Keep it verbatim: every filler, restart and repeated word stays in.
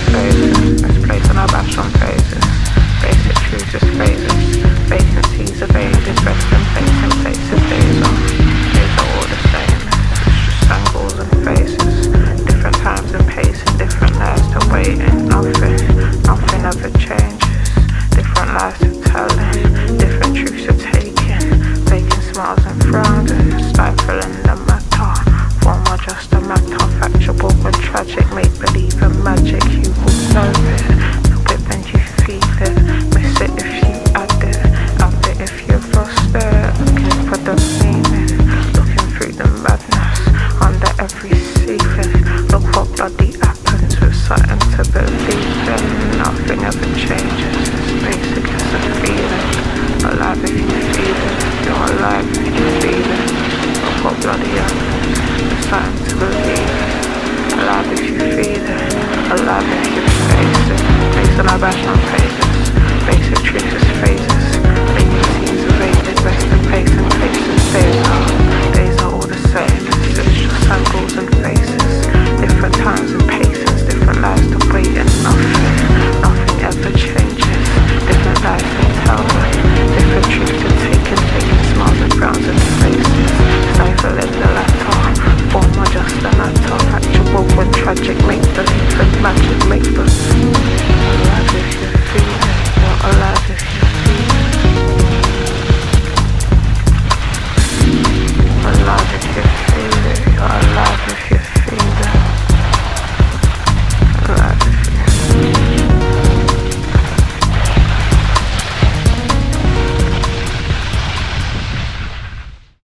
faces, misplaced on our bashful faces. Basic truths is phases, vacancies evaded, rest in place in places, days on. Days are all the same, it's just angles and faces. Different times and pacing, different lives to waiting. Nothing, nothing ever changes. Different lives to telling, different truths to taking. Faking smiles and frowns and stifling the matter. Form are just a matter, factual and tragic. Make believe and magic, you will know it. Know it when you feel it. Miss it if you add it. Add it if you've lost it. Looking for the meaning, looking through the madness under every ceiling. Look what bloody happens with something to believe in. Nothing ever changes. It's basic, it's a feeling. Alive if you feel it. You're alive if you feel it. Look what bloody happens. There's something to believe in. Alive if you feel it. Alive if you face it. Based on our bashful faces. Basic truth is